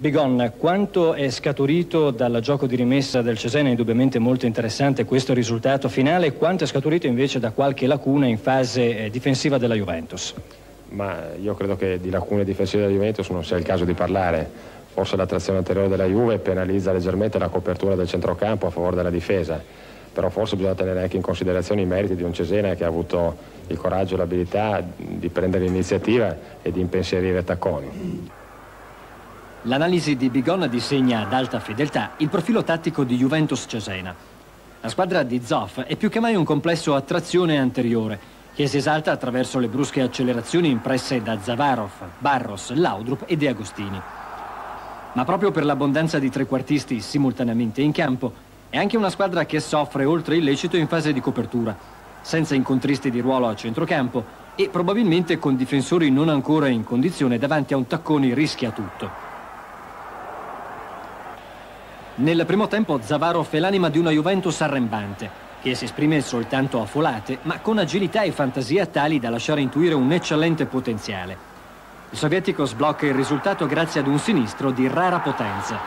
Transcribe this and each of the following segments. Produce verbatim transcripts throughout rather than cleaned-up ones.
Bigon, quanto è scaturito dal gioco di rimessa del Cesena, indubbiamente molto interessante questo risultato finale, quanto è scaturito invece da qualche lacuna in fase difensiva della Juventus? Ma io credo che di lacune difensive della Juventus non sia il caso di parlare. Forse la trazione anteriore della Juve penalizza leggermente la copertura del centrocampo a favore della difesa, però forse bisogna tenere anche in considerazione i meriti di un Cesena che ha avuto il coraggio e l'abilità di prendere l'iniziativa e di impensierire Tacconi. L'analisi di Bigon disegna ad alta fedeltà il profilo tattico di Juventus-Cesena. La squadra di Zoff è più che mai un complesso a trazione anteriore che si esalta attraverso le brusche accelerazioni impresse da Zavarov, Barros, Laudrup e De Agostini. Ma proprio per l'abbondanza di trequartisti simultaneamente in campo è anche una squadra che soffre oltre il lecito in fase di copertura, senza incontristi di ruolo a centrocampo e probabilmente con difensori non ancora in condizione davanti a un Tacconi rischia tutto. Nel primo tempo Zavarov è l'anima di una Juventus arrembante, che si esprime soltanto a folate, ma con agilità e fantasia tali da lasciare intuire un eccellente potenziale. Il sovietico sblocca il risultato grazie ad un sinistro di rara potenza.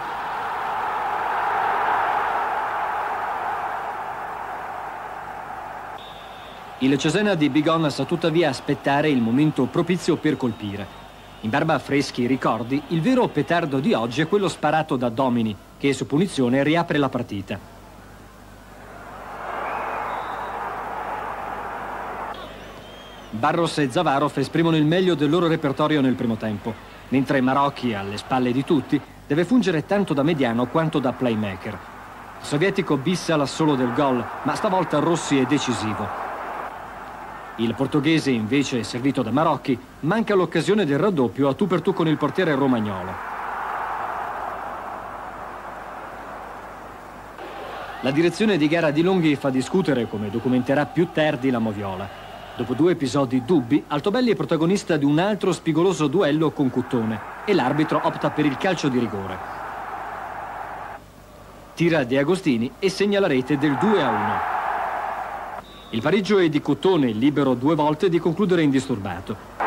Il Cesena di Bigon sa tuttavia aspettare il momento propizio per colpire. In barba a freschi ricordi, il vero petardo di oggi è quello sparato da Domini, che su punizione riapre la partita. Barros e Zavarov esprimono il meglio del loro repertorio nel primo tempo, mentre Marocchi, alle spalle di tutti, deve fungere tanto da mediano quanto da playmaker. Il sovietico bissa l'assolo del gol, ma stavolta Rossi è decisivo. Il portoghese, invece servito da Marocchi, manca l'occasione del raddoppio a tu per tu con il portiere romagnolo. La direzione di gara di Longhi fa discutere, come documenterà più tardi la Moviola. Dopo due episodi dubbi, Altobelli è protagonista di un altro spigoloso duello con Cuttone e l'arbitro opta per il calcio di rigore. Tira De Agostini e segna la rete del due a uno. Il pareggio è di Cuttone, libero due volte di concludere indisturbato.